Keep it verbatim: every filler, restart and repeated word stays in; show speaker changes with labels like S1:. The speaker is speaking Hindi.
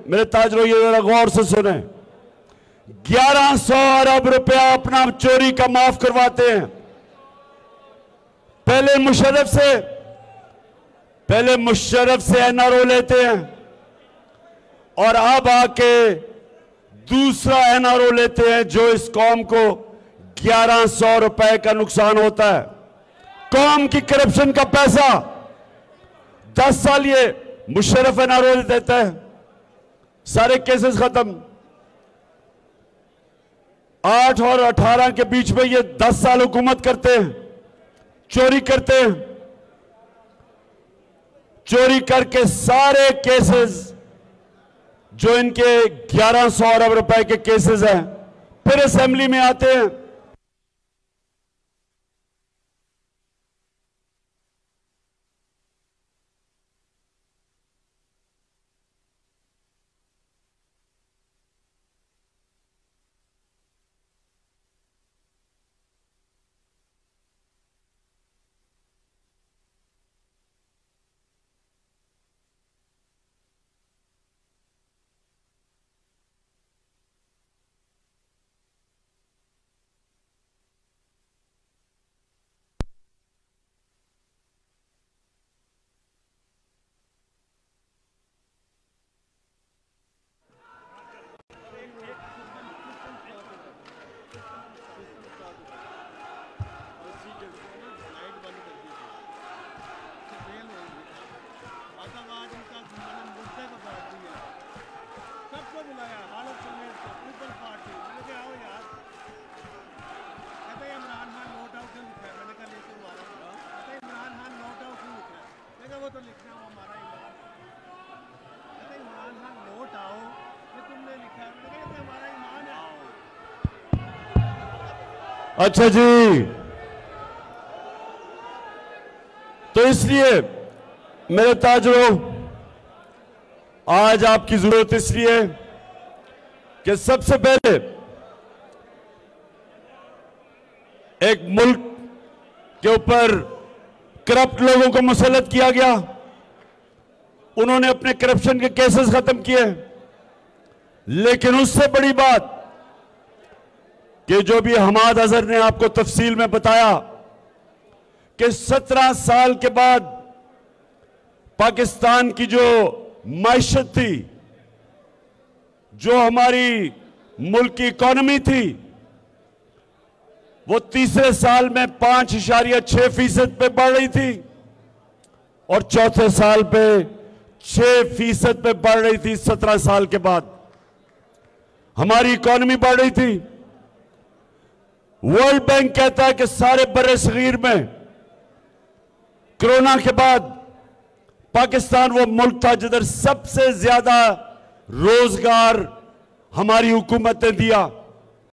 S1: मेरे ताजरों ये जरा गौर से सुने, ग्यारह सौ अरब रुपया अपना चोरी का माफ करवाते हैं। पहले मुशर्रफ से पहले मुशर्रफ से एनआरओ लेते हैं और अब आके दूसरा एनआरओ लेते हैं जो इस कौम को ग्यारह सौ रुपए का नुकसान होता है। कौम की करप्शन का पैसा दस साल ये मुशर्रफ एनआरओ देता है, सारे केसेस खत्म। आठ और अठारह के बीच में ये दस साल हुकूमत करते हैं, चोरी करते हैं, चोरी करके सारे केसेस जो इनके ग्यारह सौ अरब रुपए के केसेस हैं फिर असेंबली में आते हैं। अच्छा जी, तो इसलिए मेरे ताजरों आज आपकी जरूरत इसलिए कि सबसे पहले एक मुल्क के ऊपर करप्ट लोगों को मुसल्लत किया गया, उन्होंने अपने करप्शन के केसेस खत्म किए। लेकिन उससे बड़ी बात कि जो भी हमाद अजहर ने आपको तफसील में बताया कि सत्रह साल के बाद पाकिस्तान की जो मायशत थी, जो हमारी मुल्क की इकॉनमी थी, वो तीसरे साल में पांच इशारिया छह फीसद पे बढ़ रही थी और चौथे साल पे छह फीसद पे बढ़ रही थी। सत्रह साल के बाद हमारी इकॉनमी बढ़ रही थी। वर्ल्ड बैंक कहता है कि सारे बड़े सगीर में कोरोना के बाद पाकिस्तान वो मुल्क था जिधर सबसे ज्यादा रोजगार हमारी हुकूमत ने दिया।